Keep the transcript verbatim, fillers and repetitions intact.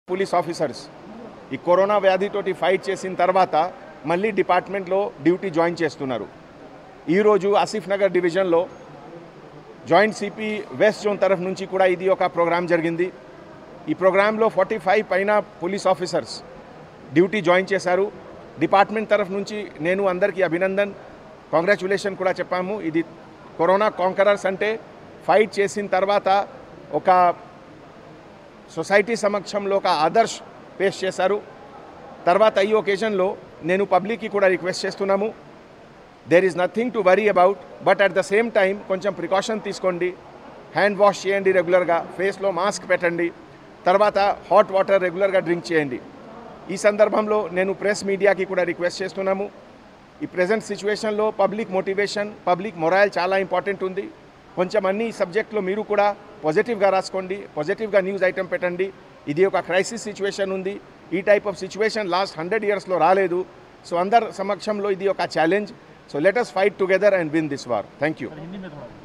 Police officers ఈ corona వ్యాధితోటి fight చేసిన తర్వాత మళ్ళీ డిపార్ట్మెంట్లో డ్యూటీ జాయిన్ చేస్తున్నారు. ఈరోజు ఆసిఫ్ నగర్ డివిజన్లో జాయింట్ సిపి వెస్ట్ జోన్ తరఫు నుంచి కూడా ఇది ఒక ప్రోగ్రాం జరిగింది. ఈ ప్రోగ్రాంలో ఫార్టీ ఫైవ్ పైన పోలీస్ ఆఫీసర్స్ డ్యూటీ జాయిన్ చేశారు. డిపార్ట్మెంట్ తరఫు నుంచి నేను అందరికీ అభినందన్ కాంగ్రాచులేషన్ కూడా చెప్పాము. ఇది కరోనా కాంకరర్స్ అంటే ఫైట్ చేసిన తర్వాత ఒక సొసైటీ సమక్షంలో ఒక ఆదర్శ్ పేష్ చేశారు. తర్వాత ఈ ఒకేజన్లో నేను పబ్లిక్కి కూడా రిక్వెస్ట్ చేస్తున్నాము, there is nothing to worry about, but at the same time కొంచెం ప్రికాషన్ తీసుకోండి. హ్యాండ్ వాష్ చేయండి, రెగ్యులర్గా ఫేస్లో మాస్క్ పెట్టండి, తర్వాత హాట్ వాటర్ రెగ్యులర్గా డ్రింక్ చేయండి. ఈ సందర్భంలో నేను ప్రెస్ మీడియాకి కూడా రిక్వెస్ట్ చేస్తున్నాము, ఈ ప్రజెంట్ సిచ్యువేషన్లో పబ్లిక్ మోటివేషన్, పబ్లిక్ మొరాల్ చాలా ఇంపార్టెంట్ ఉంది. కొంచెం అన్ని సబ్జెక్ట్లో మీరు కూడా పాజిటివ్గా రాసుకోండి, పాజిటివ్గా న్యూస్ ఐటమ్ పెట్టండి. ఇది ఒక క్రైసిస్ సిచ్యువేషన్ ఉంది. ఈ type of situation last hundred ఇయర్స్లో రాలేదు. సో అందరి సమక్షంలో ఇది ఒక challenge. So let us fight together and win this war. Thank you.